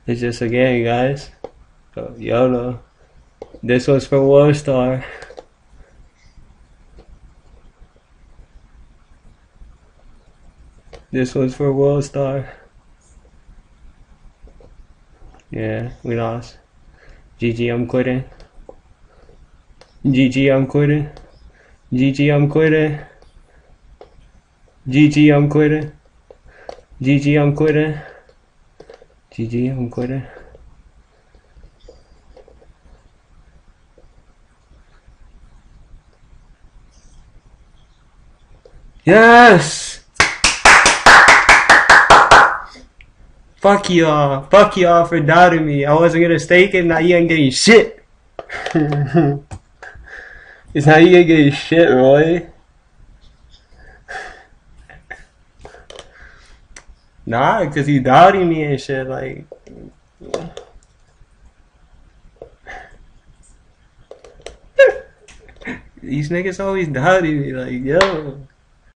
It's just a game, guys. So, YOLO. This was for World Star. This was for World Star. Yeah, we lost. GG, I'm quitting. GG, I'm quitting. GG, I'm quitting. GG, I'm quitting. GG, I'm quitting. GG, I'm quitting. Yes! Fuck y'all. Fuck y'all for doubting me. I wasn't gonna stake it, now you ain't getting shit. It's how you ain't getting shit, Roy. Nah, cause you doubting me and shit, like. These niggas always doubting me, like, yo.